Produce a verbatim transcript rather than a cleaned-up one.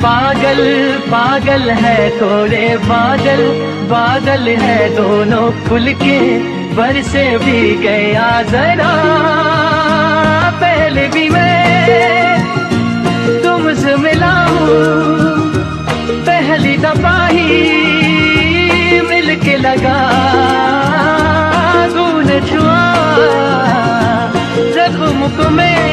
पागल पागल है थोड़े बादल, बादल है दोनों खुल के बरसे भी गया जरा। पहले भी मैं तुमसे मिला हूँ, पहली दफा ही मिल के लगा। तूने छुआ जख्म को मैं